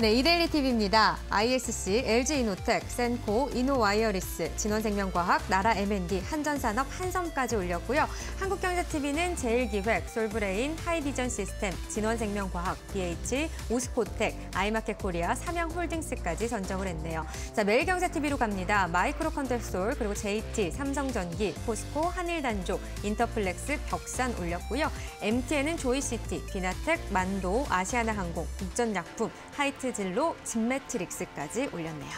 네, 이데일리 TV입니다. ISC, LG이노텍, 센코, 이노와이어리스, 진원생명과학, 나라 M&D, 한전산업, 한섬까지 올렸고요. 한국경제TV는 제일기획, 솔브레인, 하이비전 시스템, 진원생명과학, BH, 오스코텍, 아이마켓코리아, 삼양홀딩스까지 선정을 했네요. 자, 매일경제TV로 갑니다. 마이크로컨택솔, 그리고 JT, 삼성전기, 포스코, 한일단조, 인터플렉스, 벽산 올렸고요. MTN은 조이시티, 비나텍, 만도, 아시아나항공, 국전약품, 하이트진로, 진매트릭스까지 올렸네요.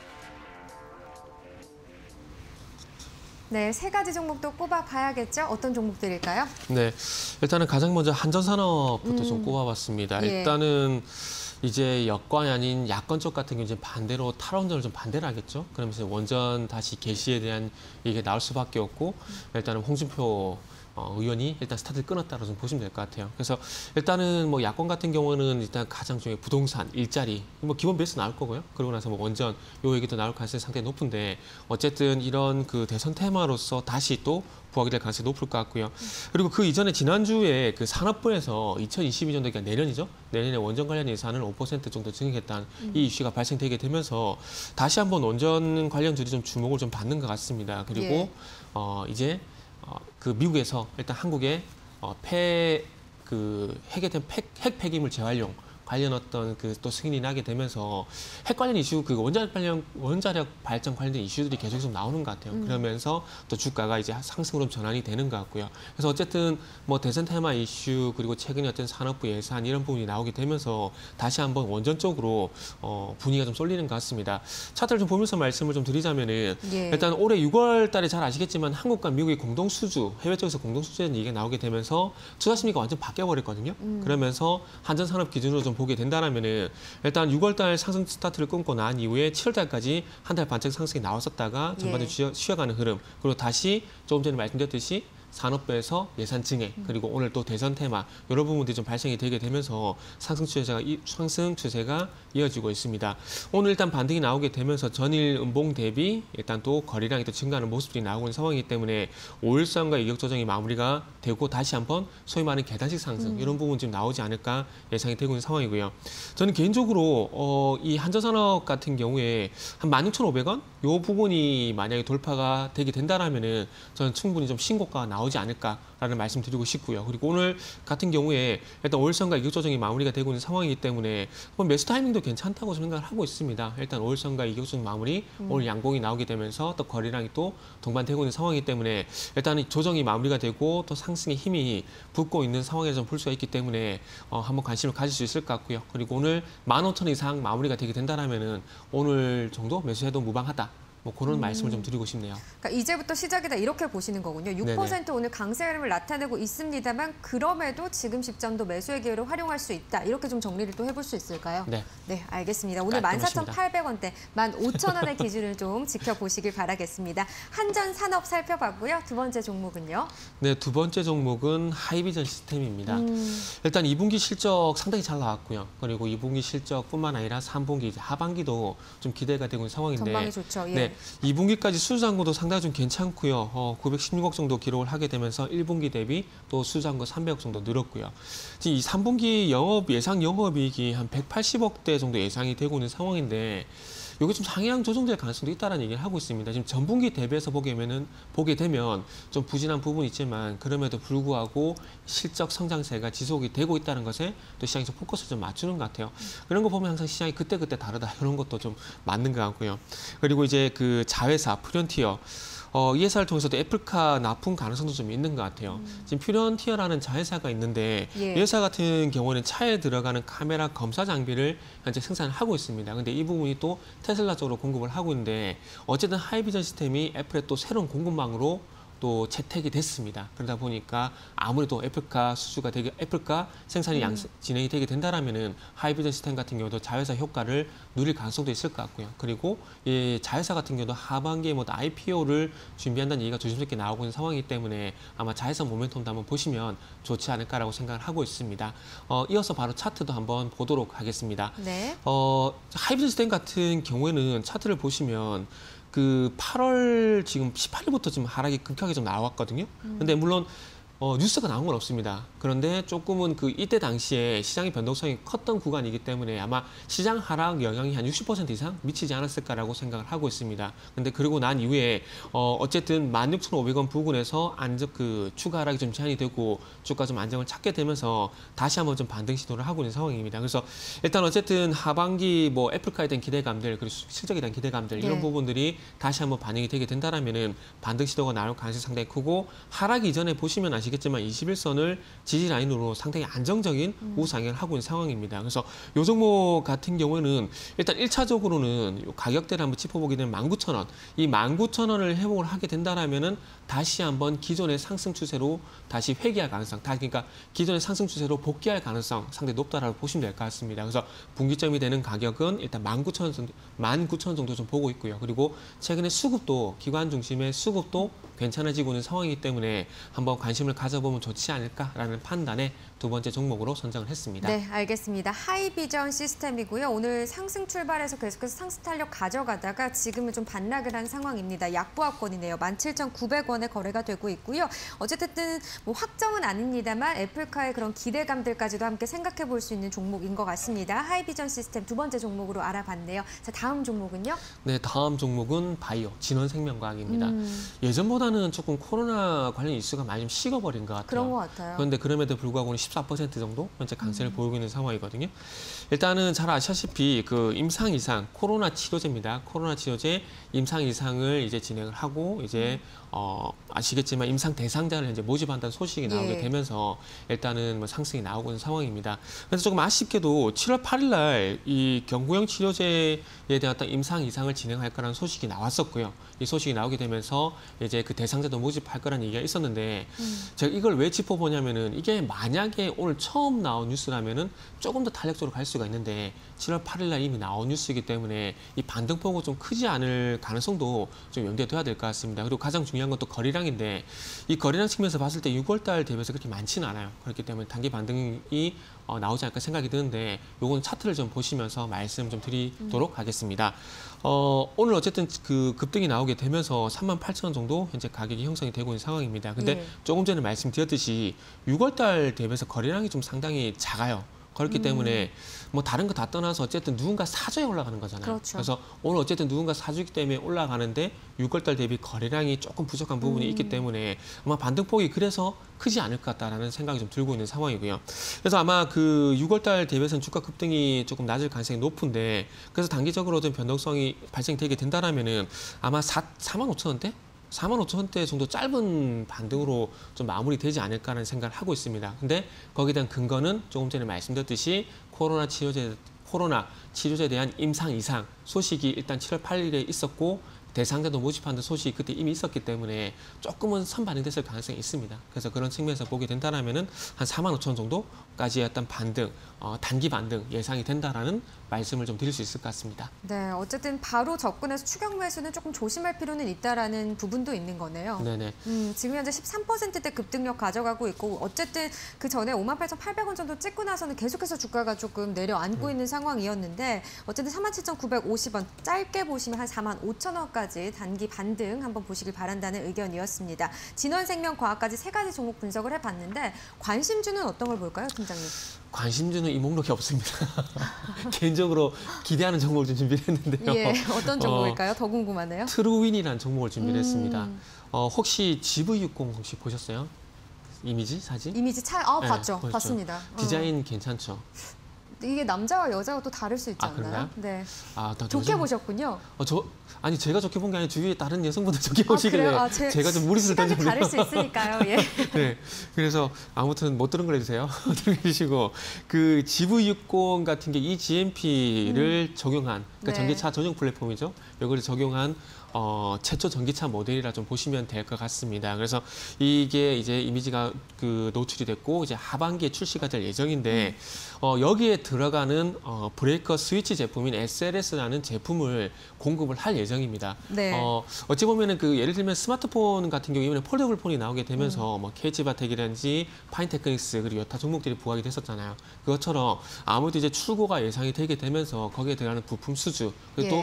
네, 세 가지 종목도 꼽아봐야겠죠? 어떤 종목들일까요? 네, 일단은 가장 먼저 한전산업부터 좀 꼽아봤습니다. 예. 일단은 이제 여건이 아닌 야건 쪽 같은 경우 이제 반대로 탈원전을 좀 반대를 하겠죠. 그러면서 원전 다시 개시에 대한 얘기가 나올 수밖에 없고 일단은 홍준표 의원이 일단 스타트를 끊었다고 좀 보시면 될 것 같아요. 그래서 일단은 뭐 야권 같은 경우는 일단 가장 중요한 부동산, 일자리, 뭐 기본 베이스 나올 거고요. 그러고 나서 뭐 원전 요 얘기도 나올 가능성이 상당히 높은데 어쨌든 이런 그 대선 테마로서 다시 또 부각이 될 가능성이 높을 것 같고요. 그리고 그 이전에 지난주에 그 산업부에서 2022년도 그러니까 내년이죠. 내년에 원전 관련 예산을 5% 정도 증액했다는 이 이슈가 발생되게 되면서 다시 한번 원전 관련주들이 좀 주목을 좀 받는 것 같습니다. 그리고 이제 그 미국에서 일단 한국의 핵에 대한 핵 폐기물 재활용 관련 어떤 그 또 승인이 나게 되면서 핵 관련 이슈, 그 원자력 발전 관련된 이슈들이 계속 좀 나오는 것 같아요. 그러면서 또 주가가 이제 상승으로 전환이 되는 것 같고요. 그래서 어쨌든 뭐 대선 테마 이슈 그리고 최근에 어떤 산업부 예산 이런 부분이 나오게 되면서 다시 한번 원전 쪽으로 분위기가 좀 쏠리는 것 같습니다. 차트를 좀 보면서 말씀을 좀 드리자면은 일단 올해 6월 달에 잘 아시겠지만 한국과 미국의 공동 수주, 해외 쪽에서 공동 수주라는 얘기가 나오게 되면서 투자 심리가 완전 바뀌어 버렸거든요. 그러면서 한전산업 기준으로 좀 보게 된다라면은 일단 6월달 상승 스타트를 끊고 난 이후에 7월달까지 한 달 반짝 상승이 나왔었다가 전반적으로 쉬어가는 흐름, 그리고 다시 조금 전에 말씀드렸듯이 산업부에서 예산 증액, 그리고 오늘 또 대선 테마 이런 부분들이 좀 발생이 되게 되면서 상승 추세가 이어지고 있습니다. 오늘 일단 반등이 나오게 되면서 전일 음봉 대비 일단 또 거래량이 또 증가하는 모습들이 나오고 있는 상황이기 때문에 5일선과 이격 조정이 마무리가 되고 다시 한번 소위 말하는 계단식 상승 이런 부분 좀 나오지 않을까 예상이 되고 있는 상황이고요. 저는 개인적으로 이 한전산업 같은 경우에 한 16,500원 이 부분이 만약에 돌파가 되게 된다라면은 저는 충분히 좀 신고가 나오지 않을까라는 말씀드리고 싶고요. 그리고 오늘 같은 경우에 일단 5일선과 이격 조정이 마무리가 되고 있는 상황이기 때문에 매수 타이밍도 괜찮다고 생각을 하고 있습니다. 일단 5일선과 이격 조정 마무리, 오늘 양봉이 나오게 되면서 또 거래량이 또 동반되고 있는 상황이기 때문에 일단 조정이 마무리가 되고 또 상승의 힘이 붙고 있는 상황에서 좀 볼 수가 있기 때문에 한번 관심을 가질 수 있을 것 같고요. 그리고 오늘 15,000원 이상 마무리가 되게 된다라면은 오늘 정도 매수해도 무방하다. 뭐 그런 말씀을 좀 드리고 싶네요. 그러니까 이제부터 시작이다 이렇게 보시는 거군요. 6% 네네. 오늘 강세 흐름을 나타내고 있습니다만 그럼에도 지금 시점도 매수의 기회로 활용할 수 있다. 이렇게 좀 정리를 또 해볼 수 있을까요? 네. 네, 알겠습니다. 오늘 14,800원대, 15,000원의 기준을 좀 지켜보시길 바라겠습니다. 한전산업 살펴봤고요. 두 번째 종목은요? 네, 두 번째 종목은 하이비전 시스템입니다. 일단 2분기 실적 상당히 잘 나왔고요. 그리고 2분기 실적뿐만 아니라 3분기 이제 하반기도 좀 기대가 되고 있는 상황인데 전망이 좋죠. 예. 네, 2분기까지 수주잔고도 상당히 좀 괜찮고요. 916억 정도 기록을 하게 되면서 1분기 대비 또 수주잔고 300억 정도 늘었고요. 지금 이 3분기 예상 영업이익이 한 180억대 정도 예상이 되고 있는 상황인데 이게 좀 상향 조정될 가능성도 있다는 얘기를 하고 있습니다. 지금 전분기 대비해서 보게 되면 좀 부진한 부분이 있지만 그럼에도 불구하고 실적 성장세가 지속이 되고 있다는 것에 또 시장에서 포커스를 좀 맞추는 것 같아요. 그런 거 보면 항상 시장이 그때그때 다르다 이런 것도 좀 맞는 것 같고요. 그리고 이제 그 자회사 프론티어 이 회사를 통해서도 애플카 납품 가능성도 좀 있는 것 같아요. 지금 퓨런티어라는 자회사가 있는데 이 회사 같은 경우는 차에 들어가는 카메라 검사 장비를 현재 생산을 하고 있습니다. 근데 이 부분이 또 테슬라 쪽으로 공급을 하고 있는데 어쨌든 하이비전 시스템이 애플의 또 새로운 공급망으로 또 채택이 됐습니다. 그러다 보니까 아무래도 애플카 생산이 진행이 되게 된다라면은 하이비전 시스템 같은 경우도 자회사 효과를 누릴 가능성도 있을 것 같고요. 그리고 이 자회사 같은 경우도 하반기에 뭐 IPO를 준비한다는 얘기가 조심스럽게 나오고 있는 상황이기 때문에 아마 자회사 모멘텀도 한번 보시면 좋지 않을까라고 생각을 하고 있습니다. 이어서 바로 차트도 한번 보도록 하겠습니다. 네. 하이비전 시스템 같은 경우에는 차트를 보시면 그 8월 지금 18일부터 지금 하락이 급하게 좀 나왔거든요. 근데 물론 뉴스가 나온 건 없습니다. 그런데 조금은 그 이때 당시에 시장의 변동성이 컸던 구간이기 때문에 아마 시장 하락 영향이 한 60% 이상 미치지 않았을까라고 생각을 하고 있습니다. 근데 그러고 난 이후에 어쨌든 16,500원 부근에서 추가 하락이 좀 제한이 되고 주가 좀 안정을 찾게 되면서 다시 한번 좀 반등 시도를 하고 있는 상황입니다. 그래서 일단 어쨌든 하반기 뭐 애플카에 대한 기대감들 그리고 실적에 대한 기대감들 이런 부분들이 다시 한번 반영이 되게 된다라면은 반등 시도가 나올 가능성이 상당히 크고 하락 이전에 보시면 아시겠지만 21선을 지지 라인으로 상당히 안정적인 우상향을 하고 있는 상황입니다. 그래서 요 종목 같은 경우에는 일단 1차적으로는 가격대를 한번 짚어보게 되면 19,000원. 이 19,000원을 회복을 하게 된다라면은 다시 한번 기존의 상승 추세로 다시 회귀할 가능성, 그러니까 기존의 상승 추세로 복귀할 가능성 상당히 높다라고 보시면 될 것 같습니다. 그래서 분기점이 되는 가격은 일단 19,000원 정도 좀 보고 있고요. 그리고 최근에 수급도 기관 중심의 수급도 괜찮아지고 있는 상황이기 때문에 한번 관심을 가져보면 좋지 않을까라는 판단에 두 번째 종목으로 선정을 했습니다. 네, 알겠습니다. 하이비전 시스템이고요. 오늘 상승 출발해서 계속해서 상승 탄력 가져가다가 지금은 좀 반락을 한 상황입니다. 약보합권이네요. 17,900원에 거래가 되고 있고요. 어쨌든 뭐 확정은 아닙니다만 애플카의 그런 기대감들까지도 함께 생각해 볼 수 있는 종목인 것 같습니다. 하이비전 시스템 두 번째 종목으로 알아봤네요. 자, 다음 종목은요? 네, 다음 종목은 바이오, 진원생명과학입니다. 예전보다는 조금 코로나 관련 이슈가 많이 좀 식어버린 것 같아요. 그런 것 같아요. 그런데 그럼에도 불구하고 14% 정도 현재 강세를 보이고 있는 상황이거든요. 일단은 잘 아시다시피 그 임상 이상 코로나 치료제입니다. 코로나 치료제 임상 이상을 이제 진행을 하고 이제 아시겠지만 임상 대상자를 이제 모집한다는 소식이 나오게 되면서 일단은 뭐 상승이 나오고 있는 상황입니다. 그래서 조금 아쉽게도 7월 8일 날 이 경구용 치료제에 대한 어떤 임상 이상을 진행할 거라는 소식이 나왔었고요. 이 소식이 나오게 되면서 이제 그 대상자도 모집할 거라는 얘기가 있었는데 제가 이걸 왜 짚어보냐면은 이게 만약에 오늘 처음 나온 뉴스라면은 조금 더 탄력적으로 갈 수가 있는데 7월 8일 날 이미 나온 뉴스이기 때문에 이 반등폭은 좀 크지 않을 가능성도 좀 염두에 둬야 될 것 같습니다. 그리고 가장 중요한 건 또 거래량인데 이 거래량 측면에서 봤을 때 6월 달 대비해서 그렇게 많지는 않아요. 그렇기 때문에 단기 반등이 나오지 않을까 생각이 드는데 요거는 차트를 좀 보시면서 말씀 좀 드리도록 하겠습니다. 오늘 어쨌든 그 급등이 나오게 되면서 38,000원 정도 현재 가격이 형성이 되고 있는 상황입니다. 근데 조금 전에 말씀드렸듯이 6월 달 대비해서 거래량이 좀 상당히 작아요. 그렇기 때문에 뭐 다른 거 다 떠나서 어쨌든 누군가 사줘야 올라가는 거잖아요. 그렇죠. 그래서 오늘 어쨌든 누군가 사주기 때문에 올라가는데 6월달 대비 거래량이 조금 부족한 부분이 있기 때문에 아마 반등폭이 그래서 크지 않을 것 같다라는 생각이 좀 들고 있는 상황이고요. 그래서 아마 그 6월달 대비해서는 주가 급등이 조금 낮을 가능성이 높은데 그래서 단기적으로 좀 변동성이 발생되게 된다라면은 아마 45,000원대? 45,000원대 정도 짧은 반등으로 좀 마무리되지 않을까라는 생각을 하고 있습니다. 근데 거기에 대한 근거는 조금 전에 말씀드렸듯이 코로나 치료제에 대한 임상 이상 소식이 일단 7월 8일에 있었고 대상자도 모집한다는 소식이 그때 이미 있었기 때문에 조금은 선반영됐을 가능성이 있습니다. 그래서 그런 측면에서 보게 된다라면은 한 45,000원 정도까지의 어떤 반등, 단기 반등 예상이 된다라는 말씀을 좀 드릴 수 있을 것 같습니다. 네, 어쨌든 바로 접근해서 추격 매수는 조금 조심할 필요는 있다라는 부분도 있는 거네요. 네네. 지금 현재 13%대 급등력 가져가고 있고 어쨌든 그 전에 58,800원 정도 찍고 나서는 계속해서 주가가 조금 내려앉고 있는 상황이었는데 어쨌든 47,950원 짧게 보시면 한 45,000원까지 단기 반등 한번 보시길 바란다는 의견이었습니다. 진원생명과학까지 세 가지 종목 분석을 해봤는데 관심주는 어떤 걸 볼까요, 팀장님? 관심주는 이 목록이 없습니다. 개인적으로 기대하는 종목을 좀 준비를 했는데요. 예, 어떤 종목일까요? 더 궁금하네요. 트루윈이라는 종목을 준비를 했습니다. 혹시 GV60 혹시 보셨어요? 이미지 사진? 이미지 네, 봤죠. 보셨죠? 봤습니다. 디자인 괜찮죠? 이게 남자와 여자가 또 다를 수 있지 않나요? 그런가요? 네. 더 좋게 보셨군요. 아니 제가 좋게 본 게 아니라 주위에 다른 여성분들 좋게 보시길래 그래요? 제가 좀 무리수를 시간이 던졌네요. 다를 수 있으니까요. 예. 네, 그래서 아무튼 못 들은 걸 해주세요. 들으시고 그 GV60 같은 게 이 GMP를 적용한 그러니까 네. 전기차 전용 플랫폼이죠. 이걸 적용한 최초 전기차 모델이라 좀 보시면 될 것 같습니다. 그래서 이게 이제 이미지가 그 노출이 됐고 이제 하반기에 출시가 될 예정인데 여기에 들어가는 브레이커 스위치 제품인 SLS라는 제품을 공급을 할 예정입니다. 네. 어찌 보면은 그 예를 들면 스마트폰 같은 경우 이번에 폴더블 폰이 나오게 되면서 뭐 KG바텍이라든지 파인테크닉스 그리고 여타 종목들이 부각이 됐었잖아요. 그것처럼 아무래도 이제 출고가 예상이 되게 되면서 거기에 들어가는 부품 수주 그리고 또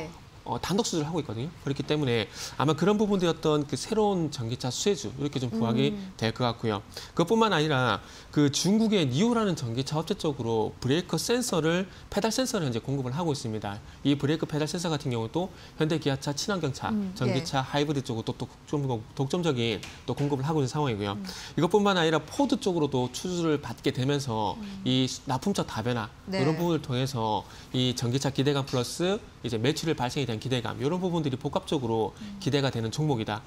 단독 수주를 하고 있거든요. 그렇기 때문에 아마 그런 부분들이 어떤 그 새로운 전기차 수혜주 이렇게 좀 부각이 될 것 같고요. 그것뿐만 아니라 그 중국의 니오라는 전기차 업체 쪽으로 브레이크 센서를 페달 센서를 현재 공급을 하고 있습니다. 이 브레이크 페달 센서 같은 경우도 현대 기아차 친환경차 전기차 하이브리드 쪽으로 또 독점적인 또 공급을 하고 있는 상황이고요. 이것뿐만 아니라 포드 쪽으로도 추주를 받게 되면서 이 납품처 다변화 네. 이런 부분을 통해서 이 전기차 기대감 플러스 이제 매출을 발생에 대한 기대감 이런 부분들이 복합적으로 기대가 되는 종목이다.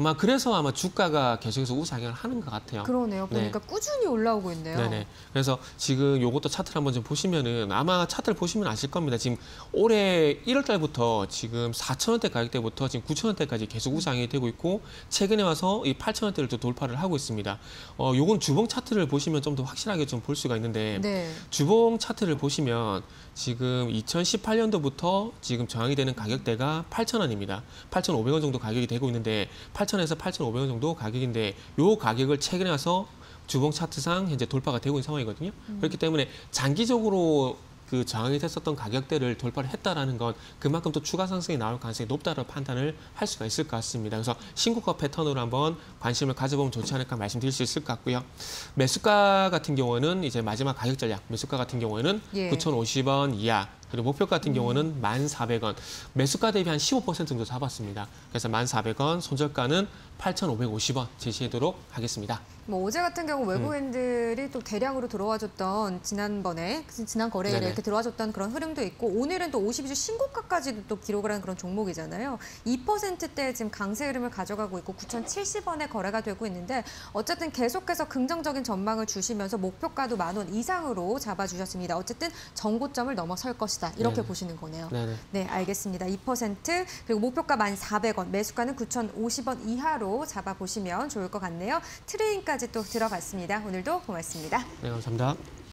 아마 주가가 계속해서 우상향을 하는 것 같아요. 그러네요. 보니까 꾸준히 올라오고 있네요. 네네. 그래서 지금 요것도 차트를 한번 좀 보시면은 아마 차트를 보시면 아실 겁니다. 지금 올해 1월 달부터 지금 4,000원대 가격대부터 지금 9,000원대까지 계속 우상이 되고 있고 최근에 와서 이 8,000원대를 또 돌파를 하고 있습니다. 요건 주봉 차트를 보시면 좀 더 확실하게 좀 볼 수가 있는데 네. 주봉 차트를 보시면 지금 2018년도부터 지금 저항이 되는 가격대가 8,000원입니다. 8,500원 정도 가격이 되고 있는데 8,000원에서 8,500원 정도 가격인데 요 가격을 최근에 와서 주봉 차트상 현재 돌파가 되고 있는 상황이거든요. 그렇기 때문에 장기적으로 그 저항이 됐었던 가격대를 돌파를 했다라는 건 그만큼 또 추가 상승이 나올 가능성이 높다라고 판단을 할 수가 있을 것 같습니다. 그래서 신고가 패턴으로 한번 관심을 가져보면 좋지 않을까 말씀드릴 수 있을 것 같고요. 매수가 같은 경우는 이제 마지막 가격 전략, 매수가 같은 경우에는 예. 9,050원 이하. 그리고 목표 같은 경우는 1,400원, 매수가 대비 한 15% 정도 잡았습니다. 그래서 1,400원, 손절가는 8,550원 제시하도록 하겠습니다. 뭐 어제 같은 경우 외국인들이 또 대량으로 들어와줬던 지난 거래일에 네네. 이렇게 들어와줬던 그런 흐름도 있고 오늘은 또 52주 신고가까지도 또 기록을 한 그런 종목이잖아요. 2%대 지금 강세 흐름을 가져가고 있고 9,070원에 거래가 되고 있는데 어쨌든 계속해서 긍정적인 전망을 주시면서 목표가도 10,000원 이상으로 잡아주셨습니다. 어쨌든 정고점을 넘어설 것이다. 이렇게 네네. 보시는 거네요. 네네. 네, 알겠습니다. 2% 그리고 목표가 1,400원, 매수가는 9,050원 이하로 잡아보시면 좋을 것 같네요. 트레인까지 또 들어봤습니다. 오늘도 고맙습니다. 네, 감사합니다.